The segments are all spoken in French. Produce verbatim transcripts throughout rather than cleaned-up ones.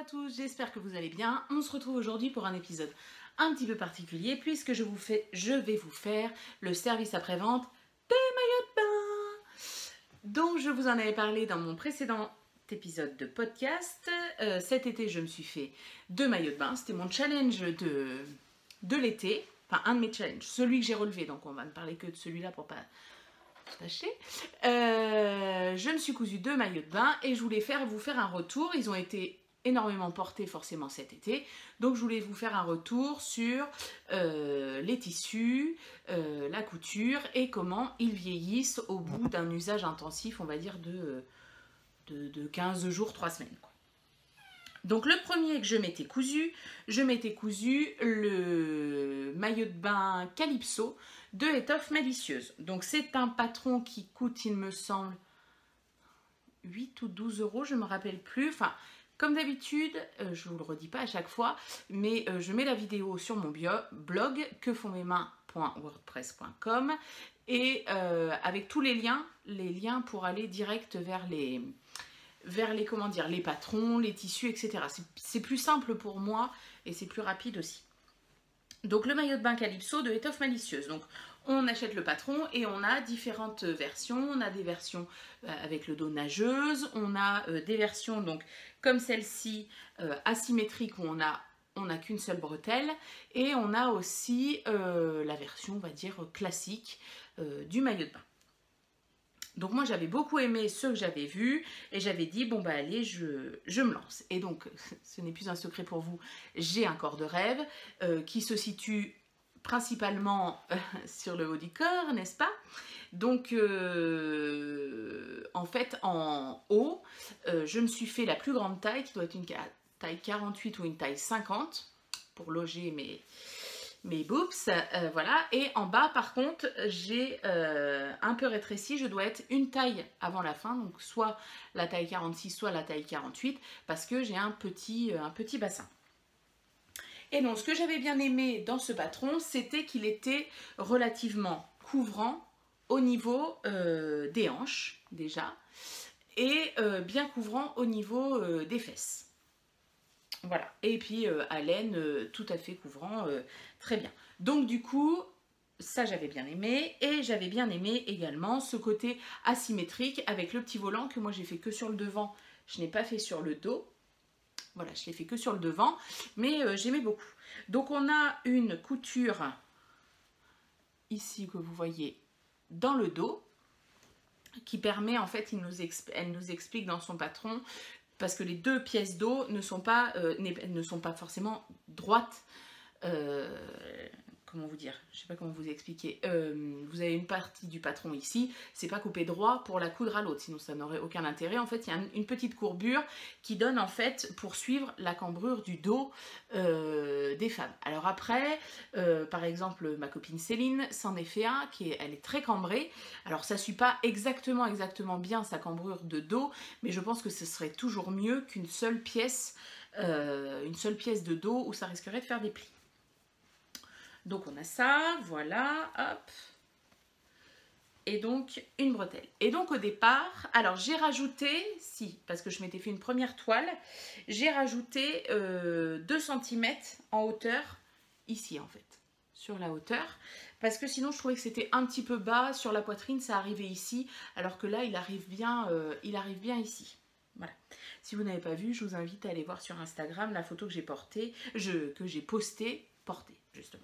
tous, j'espère que vous allez bien. On se retrouve aujourd'hui pour un épisode un petit peu particulier puisque je, vous fais, je vais vous faire le service après-vente des maillots de bain. Donc je vous en avais parlé dans mon précédent épisode de podcast. Euh, cet été je me suis fait deux maillots de bain, c'était mon challenge de, de l'été, enfin un de mes challenges, celui que j'ai relevé, donc on va ne parler que de celui-là pour pas se fâcher. Euh, je me suis cousu deux maillots de bain et je voulais faire, vous faire un retour. Ils ont été énormément portés forcément cet été, donc je voulais vous faire un retour sur euh, les tissus, euh, la couture et comment ils vieillissent au bout d'un usage intensif, on va dire de, de, de quinze jours, trois semaines quoi. Donc le premier que je m'étais cousu, je m'étais cousu le maillot de bain Calypso de Étoffe Malicieuse. Donc c'est un patron qui coûte, il me semble, huit ou douze euros, je ne me rappelle plus. Enfin, comme d'habitude, euh, je ne vous le redis pas à chaque fois, mais euh, je mets la vidéo sur mon bio, blog que font mes mains point wordpress point com et euh, avec tous les liens, les liens pour aller direct vers les... vers les, comment dire, les patrons, les tissus, et cetera. C'est plus simple pour moi et c'est plus rapide aussi. Donc le maillot de bain Calypso de Étoffe Malicieuse. Donc on achète le patron et on a différentes versions. On a des versions euh, avec le dos nageuse, on a euh, des versions donc comme celle-ci euh, asymétrique où on a on n'a qu'une seule bretelle et on a aussi euh, la version on va dire classique euh, du maillot de bain. Donc moi j'avais beaucoup aimé ce que j'avais vu et j'avais dit bon bah allez je, je me lance. Et donc ce n'est plus un secret pour vous, j'ai un corps de rêve euh, qui se situe principalement euh, sur le haut du corps, n'est-ce pas? Donc euh, en fait en haut euh, je me suis fait la plus grande taille qui doit être une taille quarante-huit ou une taille cinquante pour loger mes... mes boobs, euh, voilà, et en bas par contre j'ai euh, un peu rétréci, je dois être une taille avant la fin, donc soit la taille quarante-six, soit la taille quarante-huit, parce que j'ai un petit, euh, un petit bassin. Et donc ce que j'avais bien aimé dans ce patron, c'était qu'il était relativement couvrant au niveau euh, des hanches déjà, et euh, bien couvrant au niveau euh, des fesses. Voilà, et puis euh, à laine euh, tout à fait couvrant, euh, très bien. Donc du coup, ça j'avais bien aimé, et j'avais bien aimé également ce côté asymétrique avec le petit volant que moi j'ai fait que sur le devant, je n'ai pas fait sur le dos. Voilà, je l'ai fait que sur le devant, mais euh, j'aimais beaucoup. Donc on a une couture ici que vous voyez dans le dos, qui permet en fait, il nous elle nous explique dans son patron, parce que les deux pièces d'eau ne sont pas euh, ne sont pas forcément droites. Euh, comment vous dire, je sais pas comment vous expliquer. Euh, vous avez une partie du patron ici, c'est pas coupé droit pour la coudre à l'autre, sinon ça n'aurait aucun intérêt. En fait, il y a une petite courbure qui donne en fait pour suivre la cambrure du dos euh, des femmes. Alors après, euh, par exemple, ma copine Céline s'en est fait un qui est, elle est très cambrée. Alors ça suit pas exactement exactement bien sa cambrure de dos, mais je pense que ce serait toujours mieux qu'une seule pièce, euh, une seule pièce de dos où ça risquerait de faire des plis. Donc on a ça, voilà, hop. Et donc une bretelle. Et donc au départ, alors j'ai rajouté, si, parce que je m'étais fait une première toile, j'ai rajouté euh, deux centimètres en hauteur, ici en fait, sur la hauteur. Parce que sinon je trouvais que c'était un petit peu bas sur la poitrine, ça arrivait ici, alors que là il arrive bien, euh, il arrive bien ici. Voilà. Si vous n'avez pas vu, je vous invite à aller voir sur Instagram la photo que j'ai portée, je, que j'ai postée, portée justement.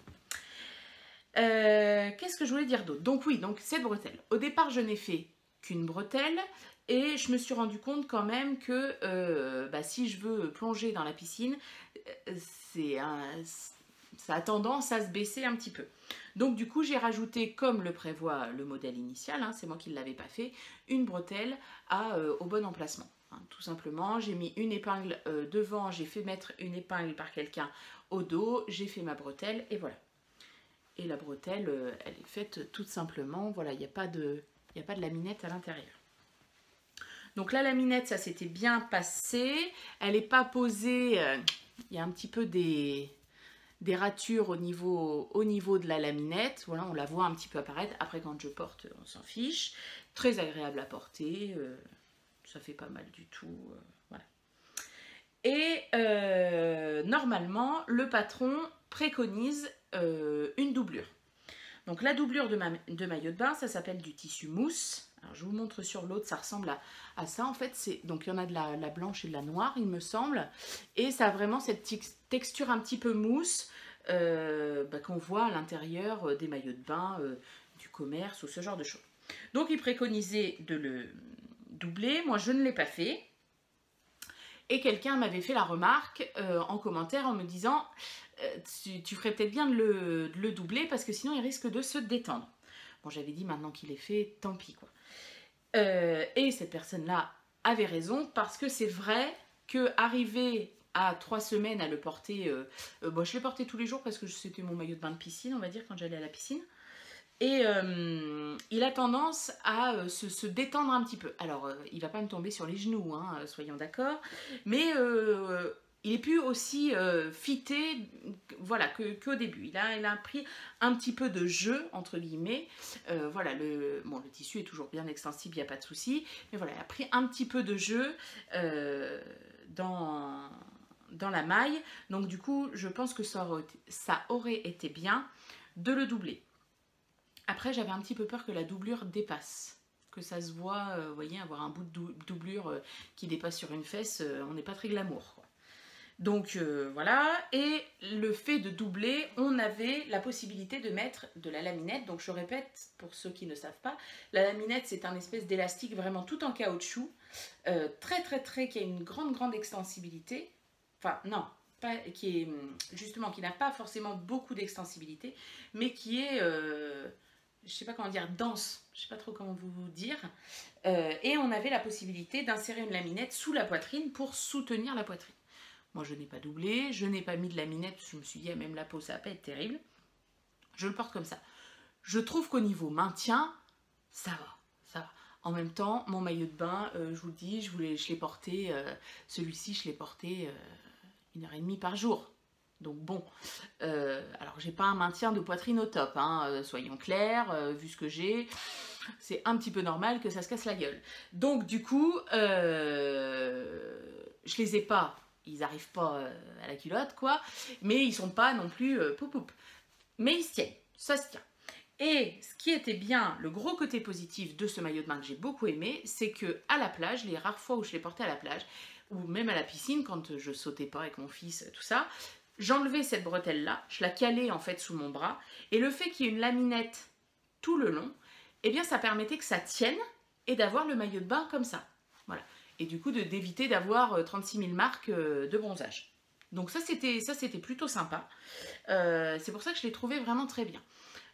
Euh, Qu'est-ce que je voulais dire d'autre? Donc oui, donc cette bretelle. Au départ, je n'ai fait qu'une bretelle et je me suis rendu compte quand même que euh, bah, si je veux plonger dans la piscine, c'est un, ça a tendance à se baisser un petit peu. Donc du coup, j'ai rajouté, comme le prévoit le modèle initial, hein, c'est moi qui ne l'avais pas fait, une bretelle à, euh, au bon emplacement. Hein, tout simplement, j'ai mis une épingle euh, devant, j'ai fait mettre une épingle par quelqu'un au dos, j'ai fait ma bretelle et voilà. Et la bretelle, euh, elle est faite tout simplement, voilà, il n'y a pas de, il n'y a pas de laminette à l'intérieur. Donc la laminette, ça s'était bien passé, elle n'est pas posée, euh, il y a un petit peu des, des ratures au niveau, au niveau de la laminette, voilà, on la voit un petit peu apparaître, après quand je porte, on s'en fiche, très agréable à porter, euh, ça fait pas mal du tout, euh, voilà. Et euh, normalement, le patron préconise euh, une doublure. Donc la doublure de, ma, de maillot de bain, ça s'appelle du tissu mousse. Alors, je vous montre sur l'autre, ça ressemble à, à ça. En fait, c'est donc il y en a de la, la blanche et de la noire, il me semble. Et ça a vraiment cette texture un petit peu mousse euh, bah, qu'on voit à l'intérieur des maillots de bain euh, du commerce ou ce genre de choses. Donc, il préconisait de le doubler. Moi, je ne l'ai pas fait. Et quelqu'un m'avait fait la remarque euh, en commentaire en me disant euh, tu, tu ferais peut-être bien de le, de le doubler parce que sinon il risque de se détendre. Bon, j'avais dit maintenant qu'il est fait, tant pis quoi. Euh, et cette personne-là avait raison parce que c'est vrai que arriver à trois semaines à le porter, euh, euh, bon, je l'ai porté tous les jours parce que c'était mon maillot de bain de piscine, on va dire, quand j'allais à la piscine. Et euh, il a tendance à euh, se, se détendre un petit peu. Alors, euh, il ne va pas me tomber sur les genoux, hein, soyons d'accord. Mais euh, il est plus aussi euh, fité voilà, que, qu'au début. Il a, il a pris un petit peu de jeu, entre guillemets. Euh, voilà, le, bon, le tissu est toujours bien extensible, il n'y a pas de souci. Mais voilà, il a pris un petit peu de jeu euh, dans, dans la maille. Donc, du coup, je pense que ça aurait, ça aurait été bien de le doubler. Après, j'avais un petit peu peur que la doublure dépasse, que ça se voit, euh, vous voyez, avoir un bout de doublure euh, qui dépasse sur une fesse, euh, on n'est pas très glamour, quoi. Donc euh, voilà, et le fait de doubler, on avait la possibilité de mettre de la laminette. Donc je répète, pour ceux qui ne savent pas, la laminette c'est un espèce d'élastique vraiment tout en caoutchouc, euh, très très très, qui a une grande grande extensibilité, enfin non, pas, qui est justement, qui n'a pas forcément beaucoup d'extensibilité, mais qui est... Euh, je sais pas comment dire, dense, je sais pas trop comment vous dire, euh, et on avait la possibilité d'insérer une laminette sous la poitrine pour soutenir la poitrine. Moi je n'ai pas doublé, je n'ai pas mis de laminette, je me suis dit, ah, même la peau ça va pas être terrible, je le porte comme ça. Je trouve qu'au niveau maintien, ça va, ça va. En même temps, mon maillot de bain, euh, je vous le dis, je, je l'ai porté, euh, celui-ci je l'ai porté euh, une heure et demie par jour. Donc bon, euh, alors j'ai pas un maintien de poitrine au top, hein, euh, soyons clairs, euh, vu ce que j'ai, c'est un petit peu normal que ça se casse la gueule. Donc du coup, euh, je les ai pas, ils arrivent pas euh, à la culotte quoi, mais ils sont pas non plus euh, poup poup. Mais ils se tiennent, ça se tient. Et ce qui était bien, le gros côté positif de ce maillot de bain que j'ai beaucoup aimé, c'est que à la plage, les rares fois où je l'ai porté à la plage, ou même à la piscine quand je sautais pas avec mon fils, tout ça, j'enlevais cette bretelle-là, je la calais en fait sous mon bras, et le fait qu'il y ait une laminette tout le long, eh bien ça permettait que ça tienne et d'avoir le maillot de bain comme ça. Voilà. Et du coup d'éviter d'avoir trente-six mille marques de bronzage. Donc ça c'était ça c'était plutôt sympa. Euh, c'est pour ça que je l'ai trouvé vraiment très bien.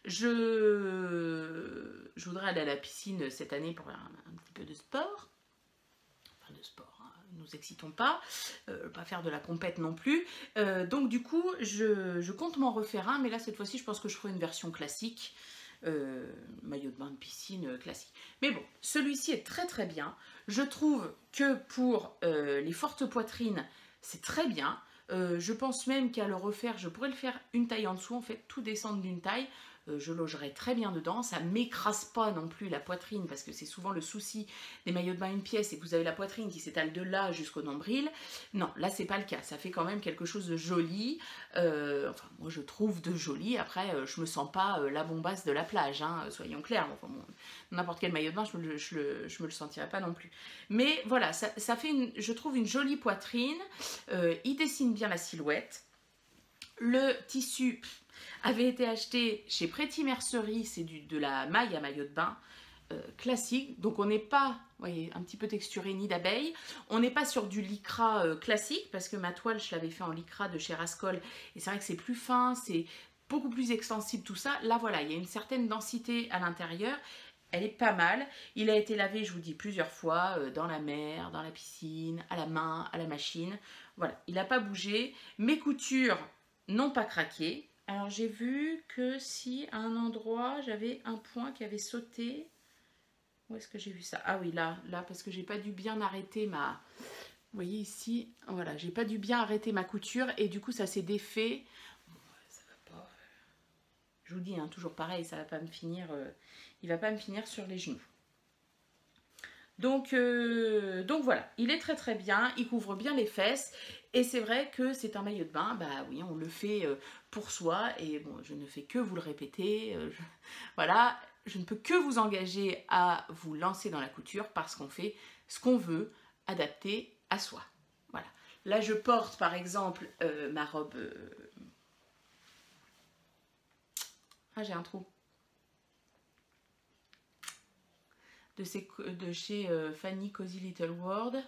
Je, je voudrais aller à la piscine cette année pour faire un, un petit peu de sport. Enfin de sport. Nous excitons pas, euh, pas faire de la compète non plus. Euh, donc du coup, je, je compte m'en refaire un, mais là cette fois-ci, je pense que je ferai une version classique, euh, maillot de bain de piscine euh, classique. Mais bon, celui-ci est très très bien. Je trouve que pour euh, les fortes poitrines, c'est très bien. Euh, je pense même qu'à le refaire, je pourrais le faire une taille en dessous, en fait, tout descendre d'une taille. Euh, je logerai très bien dedans, ça m'écrase pas non plus la poitrine parce que c'est souvent le souci des maillots de bain une pièce et que vous avez la poitrine qui s'étale de là jusqu'au nombril. Non, là c'est pas le cas, ça fait quand même quelque chose de joli, euh, enfin moi je trouve de joli, après euh, je me sens pas euh, la bombasse de la plage, hein, soyons clairs, enfin, bon, n'importe quel maillot de bain je me, je, le, je me le sentirais pas non plus. Mais voilà, ça, ça fait une, je trouve une jolie poitrine, euh, il dessine bien la silhouette, le tissu avait été acheté chez Pretty Mercerie, c'est de la maille à maillot de bain euh, classique, donc on n'est pas, vous voyez, un petit peu texturé nid d'abeille, on n'est pas sur du lycra euh, classique, parce que ma toile je l'avais fait en lycra de chez Rascol, et c'est vrai que c'est plus fin, c'est beaucoup plus extensible tout ça, là voilà, il y a une certaine densité à l'intérieur, elle est pas mal, il a été lavé, je vous dis, plusieurs fois, euh, dans la mer, dans la piscine, à la main, à la machine, voilà, il n'a pas bougé, mes coutures n'ont pas craqué. Alors j'ai vu que si à un endroit j'avais un point qui avait sauté, où est-ce que j'ai vu ça? Ah oui, là, là, parce que j'ai pas dû bien arrêter ma, vous voyez ici, voilà, j'ai pas dû bien arrêter ma couture et du coup ça s'est défait. Bon, ça va pas, je vous dis, hein, toujours pareil, ça va pas me finir, euh, il va pas me finir sur les genoux. Donc, euh, donc voilà, il est très très bien, il couvre bien les fesses. Et c'est vrai que c'est un maillot de bain, bah oui, on le fait euh, pour soi. Et bon, je ne fais que vous le répéter. euh, je- voilà, je ne peux que vous engager à vous lancer dans la couture parce qu'on fait ce qu'on veut, adapté à soi. Voilà. Là, je porte par exemple euh, ma robe... euh, Ah, j'ai un trou. De, ces, de chez euh, Fanny Cozy Little World.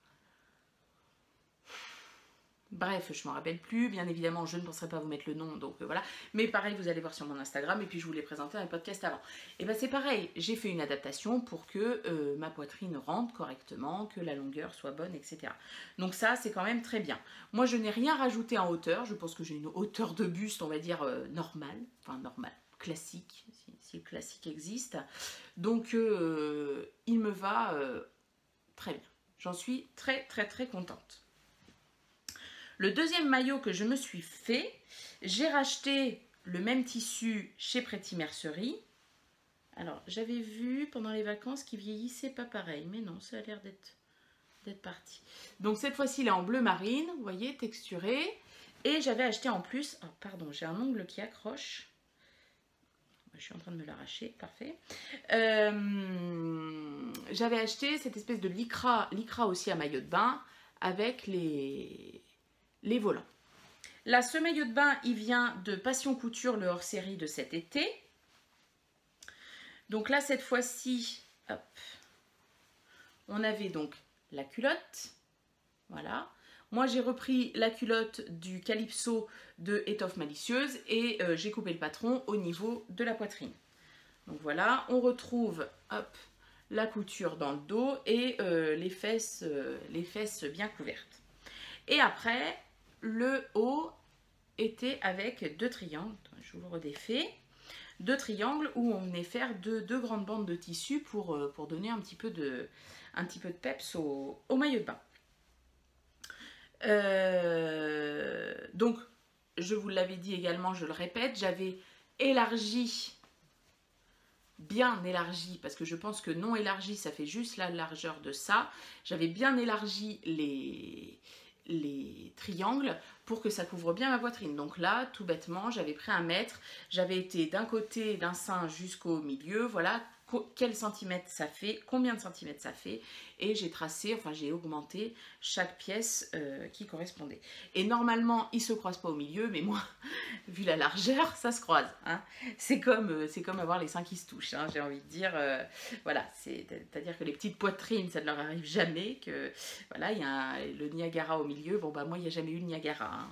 Bref, je ne me rappelle plus. Bien évidemment, je ne penserai pas vous mettre le nom, donc euh, voilà. Mais pareil, vous allez voir sur mon Instagram, et puis je vous l'ai présenté dans les podcasts avant. Et bien c'est pareil, j'ai fait une adaptation pour que euh, ma poitrine rentre correctement, que la longueur soit bonne, et cetera. Donc ça, c'est quand même très bien. Moi, je n'ai rien rajouté en hauteur. Je pense que j'ai une hauteur de buste, on va dire, euh, normale. Enfin, normale, classique, si, si le classique existe. Donc, euh, il me va euh, très bien. J'en suis très, très, très contente. Le deuxième maillot que je me suis fait, j'ai racheté le même tissu chez Pretty Mercerie. Alors, j'avais vu pendant les vacances qu'il vieillissait pas pareil, mais non, ça a l'air d'être d'être parti. Donc cette fois-ci, il est en bleu marine, vous voyez, texturé. Et j'avais acheté en plus, oh, pardon, j'ai un ongle qui accroche. Je suis en train de me l'arracher, parfait. Euh, j'avais acheté cette espèce de lycra, lycra aussi à maillot de bain avec les... les volants. Là, ce maillot de bain, il vient de Passion Couture, le hors-série de cet été. Donc là, cette fois-ci, on avait donc la culotte. Voilà. Moi, j'ai repris la culotte du Calypso de Étoffe Malicieuse et euh, j'ai coupé le patron au niveau de la poitrine. Donc voilà, on retrouve hop, la couture dans le dos et euh, les, fesses, euh, les fesses bien couvertes. Et après, le haut était avec deux triangles, je vous le redéfais, deux triangles où on venait faire deux, deux grandes bandes de tissu pour, pour donner un petit peu de, un petit peu de peps au, au maillot de bain. Euh, donc, je vous l'avais dit également, je le répète, j'avais élargi, bien élargi, parce que je pense que non élargi, ça fait juste la largeur de ça. J'avais bien élargi les... les triangles pour que ça couvre bien ma poitrine. Donc là, tout bêtement, j'avais pris un mètre, j'avais été d'un côté d'un sein jusqu'au milieu, voilà, quel centimètre ça fait, combien de centimètres ça fait, et j'ai tracé, enfin j'ai augmenté chaque pièce euh, qui correspondait. Et normalement, ils se croisent pas au milieu, mais moi, vu la largeur, ça se croise. Hein. C'est comme, euh, c'est comme avoir les seins qui se touchent, hein, j'ai envie de dire. Euh, voilà, c'est-à-dire que les petites poitrines, ça ne leur arrive jamais, que voilà, il y a un, le Niagara au milieu. Bon, bah moi, il n'y a jamais eu le Niagara. Hein.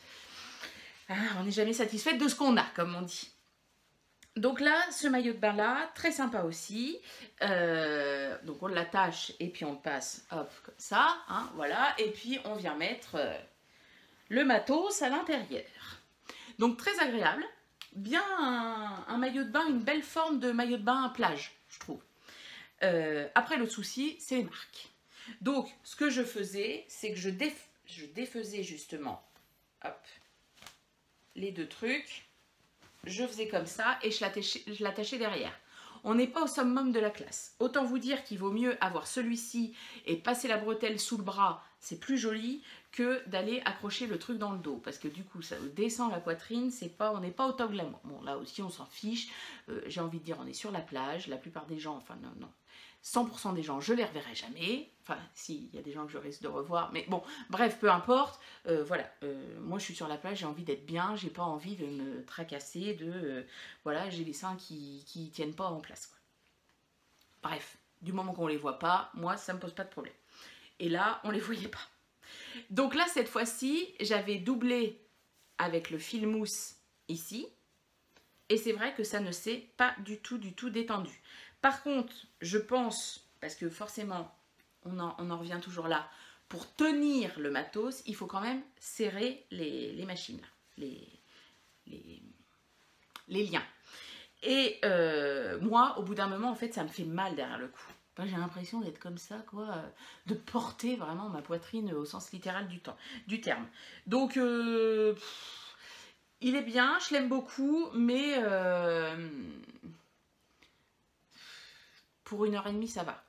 Ah, on n'est jamais satisfaite de ce qu'on a, comme on dit. Donc là, ce maillot de bain là, très sympa aussi. Euh, donc on l'attache et puis on le passe, hop, comme ça, hein, voilà. Et puis on vient mettre euh, le matos à l'intérieur. Donc très agréable. Bien un, un maillot de bain, une belle forme de maillot de bain à plage, je trouve. Euh, après, le souci, c'est les marques. Donc, ce que je faisais, c'est que je, déf je défaisais justement, hop, les deux trucs. Je faisais comme ça et je l'attachais derrière. On n'est pas au summum de la classe. Autant vous dire qu'il vaut mieux avoir celui-ci et passer la bretelle sous le bras, c'est plus joli, que d'aller accrocher le truc dans le dos. Parce que du coup, ça descend la poitrine, c'est pas, on n'est pas au top glamour. Bon, là aussi, on s'en fiche. Euh, J'ai envie de dire, on est sur la plage. La plupart des gens, enfin non, non. cent pour cent des gens, je les reverrai jamais. Enfin, si, il y a des gens que je risque de revoir. Mais bon, bref, peu importe. Euh, voilà, euh, moi je suis sur la plage, j'ai envie d'être bien. J'ai pas envie de me tracasser, de... Euh, voilà, j'ai les seins qui, qui tiennent pas en place. Quoi. Bref, du moment qu'on les voit pas, moi, ça me pose pas de problème. Et là, on les voyait pas. Donc là, cette fois-ci, j'avais doublé avec le fil mousse ici. Et c'est vrai que ça ne s'est pas du tout, du tout détendu. Par contre, je pense, parce que forcément, on en, on en revient toujours là, pour tenir le matos, il faut quand même serrer les, les machines, les, les, les liens. Et euh, moi, au bout d'un moment, en fait, ça me fait mal derrière le cou. Enfin, j'ai l'impression d'être comme ça, quoi, de porter vraiment ma poitrine au sens littéral du, temps, du terme. Donc, euh, pff, il est bien, je l'aime beaucoup, mais... Euh, pour une heure et demie, ça va.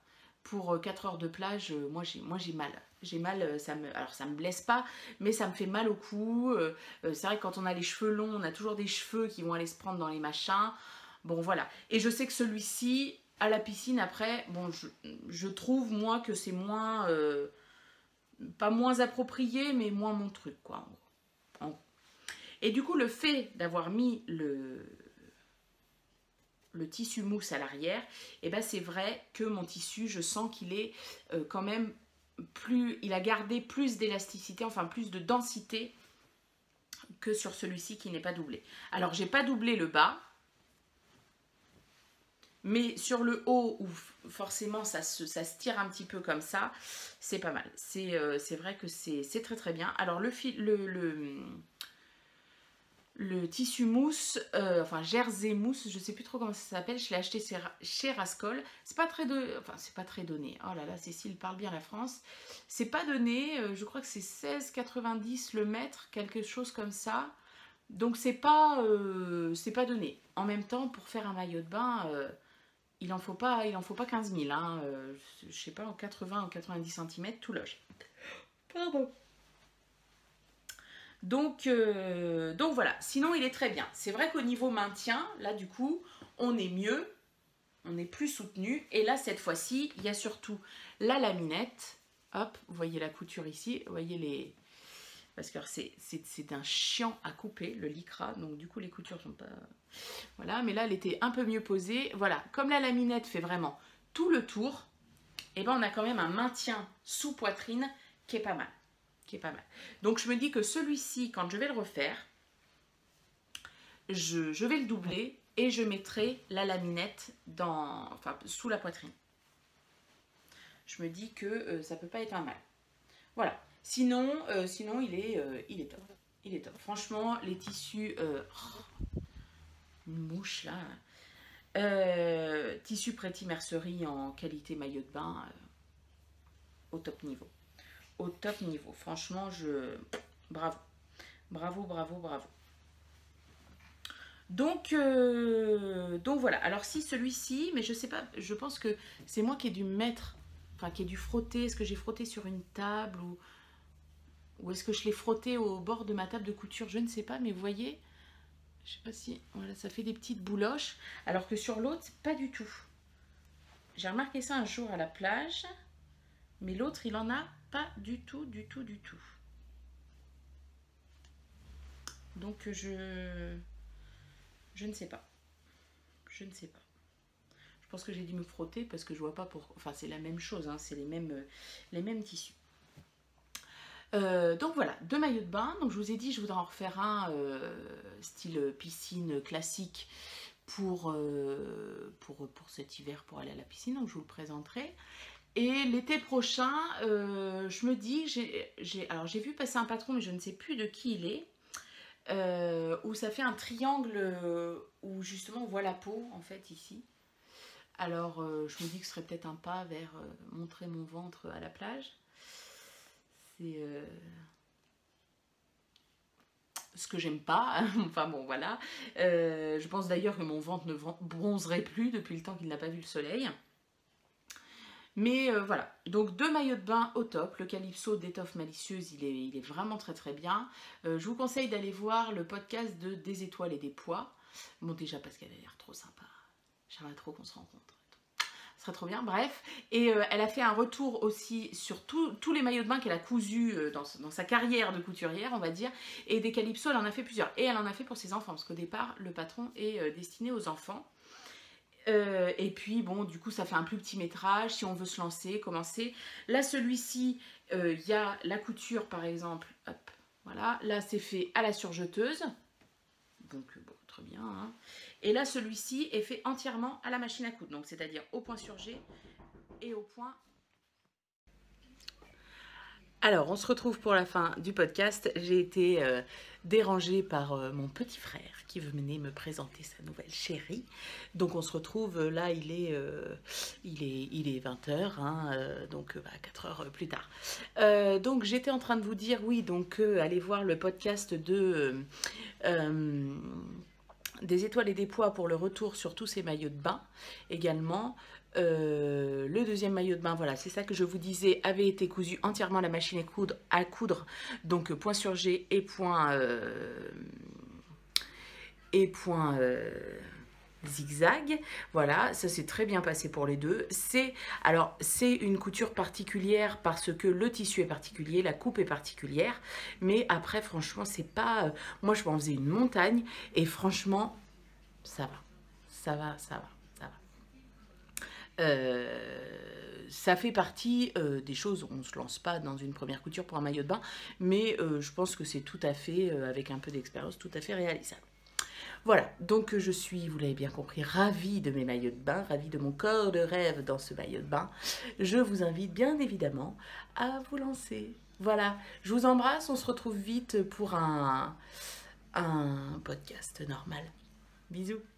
pour quatre heures de plage, euh, moi j'ai moi j'ai mal. J'ai mal, ça me, alors ça me blesse pas, mais ça me fait mal au cou. Euh, c'est vrai que quand on a les cheveux longs, on a toujours des cheveux qui vont aller se prendre dans les machins. Bon voilà. Et je sais que celui-ci, à la piscine après, bon je, je trouve moi que c'est moins, euh, pas moins approprié, mais moins mon truc quoi. En gros. En gros. Et du coup le fait d'avoir mis le le tissu mousse à l'arrière, et eh ben c'est vrai que mon tissu, je sens qu'il est euh, quand même plus, il a gardé plus d'élasticité, enfin plus de densité que sur celui-ci qui n'est pas doublé. Alors j'ai pas doublé le bas, mais sur le haut où forcément ça se, ça se tire un petit peu comme ça, c'est pas mal. C'est euh, c'est vrai que c'est très très bien. Alors le fil, le, le Le tissu mousse, euh, enfin jersey mousse, je sais plus trop comment ça s'appelle, je l'ai acheté chez Rascol. C'est pas très de, enfin c'est pas très donné. Oh là là, Cécile parle bien la France. C'est pas donné, euh, je crois que c'est seize quatre-vingt-dix le mètre, quelque chose comme ça. Donc c'est pas, euh, c'est pas donné. En même temps, pour faire un maillot de bain, euh, il en faut pas, il en faut pas quinze mille. Hein, euh, je sais pas, en quatre-vingts ou quatre-vingt-dix centimètres, tout loge. Pardon. Donc, euh, donc voilà, sinon il est très bien. C'est vrai qu'au niveau maintien, là du coup, on est mieux, on est plus soutenu. Et là, cette fois-ci, il y a surtout la laminette. Hop, vous voyez la couture ici, vous voyez les... Parce que c'est d'un chiant à couper, le lycra, donc du coup les coutures sont pas... Voilà, mais là elle était un peu mieux posée. Voilà, comme la laminette fait vraiment tout le tour, et ben on a quand même un maintien sous poitrine qui est pas mal. Qui est pas mal. Donc je me dis que celui-ci, quand je vais le refaire, je, je vais le doubler et je mettrai la laminette dans, enfin, sous la poitrine. Je me dis que euh, ça peut pas être un mal. Voilà. Sinon, euh, sinon il est, euh, il est top. Il est top. Franchement, les tissus, euh, oh, une mouche là, euh, tissu Pretty Mercerie en qualité maillot de bain, euh, au top niveau. Au top niveau. Franchement, je... Bravo. Bravo, bravo, bravo. Donc, euh... donc voilà. Alors si celui-ci, mais je sais pas, je pense que c'est moi qui ai dû mettre, enfin qui ai dû frotter. Est-ce que j'ai frotté sur une table ou, ou est-ce que je l'ai frotté au bord de ma table de couture? Je ne sais pas, mais vous voyez, je sais pas si... Voilà, ça fait des petites bouloches. Alors que sur l'autre, pas du tout. J'ai remarqué ça un jour à la plage, mais l'autre, il en a pas du tout, du tout, du tout. Donc je... Je ne sais pas. Je ne sais pas. Je pense que j'ai dû me frotter parce que je vois pas pour... Enfin, c'est la même chose, hein, c'est les mêmes, les mêmes tissus. Euh, donc voilà, deux maillots de bain. Donc je vous ai dit, je voudrais en refaire un euh, style piscine classique pour, euh, pour, pour cet hiver, pour aller à la piscine. Donc je vous le présenterai. Et l'été prochain, euh, je me dis, j'ai, alors j'ai vu passer un patron, mais je ne sais plus de qui il est, euh, où ça fait un triangle euh, où justement on voit la peau, en fait, ici. Alors, euh, je me dis que ce serait peut-être un pas vers euh, montrer mon ventre à la plage. C'est euh, ce que j'aime pas. Enfin bon, voilà. Euh, je pense d'ailleurs que mon ventre ne bronzerait plus depuis le temps qu'il n'a pas vu le soleil. Mais euh, voilà, donc deux maillots de bain au top. Le Calypso d'étoffe malicieuse, il est, il est vraiment très très bien. Euh, je vous conseille d'aller voir le podcast de Des étoiles et des poids. Bon, déjà parce qu'elle a l'air trop sympa. J'aimerais trop qu'on se rencontre. Ce serait trop bien, bref. Et euh, elle a fait un retour aussi sur tout, tous les maillots de bain qu'elle a cousus euh, dans, dans sa carrière de couturière, on va dire. Et des Calypso, elle en a fait plusieurs. Et elle en a fait pour ses enfants, parce qu'au départ, le patron est euh, destiné aux enfants. Euh, et puis bon, du coup ça fait un plus petit métrage si on veut se lancer, commencer. Là celui-ci, il euh, y a la couture par exemple, hop, voilà, là c'est fait à la surjeteuse, donc bon, très bien, hein. Et là celui-ci est fait entièrement à la machine à coudre, donc c'est-à-dire au point surgé et au point... Alors, on se retrouve pour la fin du podcast. J'ai été euh, dérangée par euh, mon petit frère qui venait me présenter sa nouvelle chérie. Donc, on se retrouve, euh, là, il est, euh, il est, il est vingt heures, hein, euh, donc bah, quatre heures plus tard. Euh, donc, j'étais en train de vous dire, oui, donc euh, allez voir le podcast de... Euh, des étoiles et des pois pour le retour sur tous ces maillots de bain également. Euh, le deuxième maillot de bain, voilà, c'est ça que je vous disais, avait été cousu entièrement à la machine à coudre, à coudre donc point sur G et point, euh, et point euh, zigzag. Voilà, ça s'est très bien passé pour les deux. C'est alors c'est une couture particulière parce que le tissu est particulier, la coupe est particulière, mais après franchement c'est pas, euh, moi je m'en faisais une montagne et franchement ça va, ça va, ça va, ça va. Euh, ça fait partie euh, des choses, on ne se lance pas dans une première couture pour un maillot de bain, mais euh, je pense que c'est tout à fait, euh, avec un peu d'expérience, tout à fait réalisable. Voilà, donc je suis, vous l'avez bien compris, ravie de mes maillots de bain, ravie de mon corps de rêve dans ce maillot de bain. Je vous invite bien évidemment à vous lancer. Voilà, je vous embrasse, on se retrouve vite pour un, un podcast normal. Bisous.